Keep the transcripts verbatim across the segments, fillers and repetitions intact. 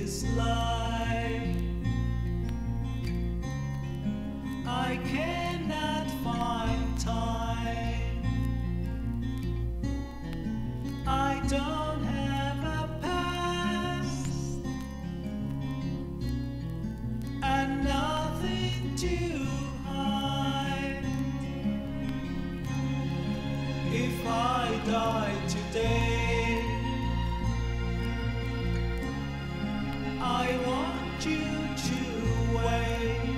this life. I cannot find time. I don't have a past and nothing to hide. If I die today, I want you to wait.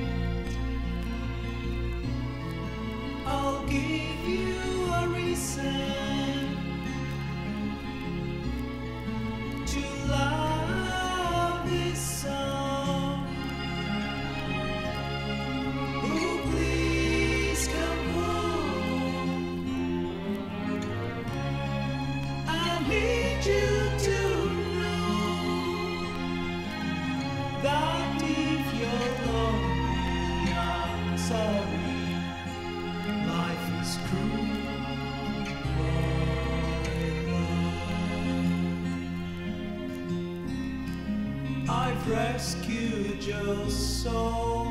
I'll give you a reason to love this song. Oh, please come home. I need you to know that if you're lonely, I'm sorry. Life is cruel, my love. I've rescued your soul.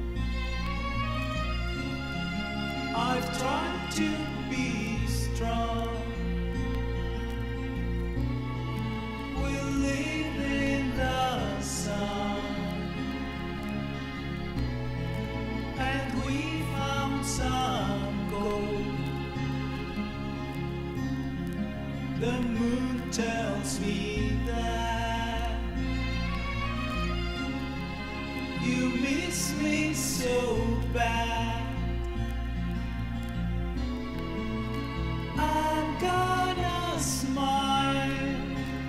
I've tried to be strong. We live in the sun, and we found some gold. The moon tells me that you miss me so bad. I'm gonna smile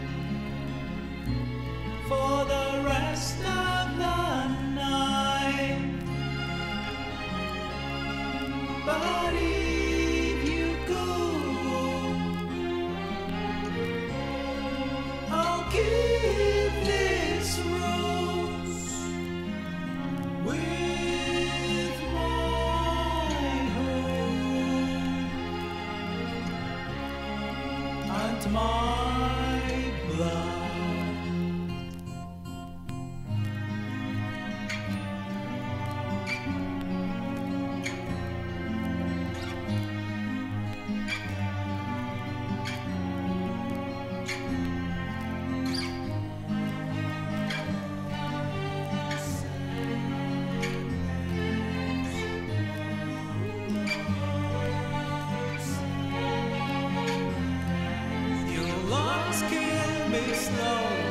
for the rest of the night. But if you go, I'll keep this rose with my home and my blood. Your loves kill me slow.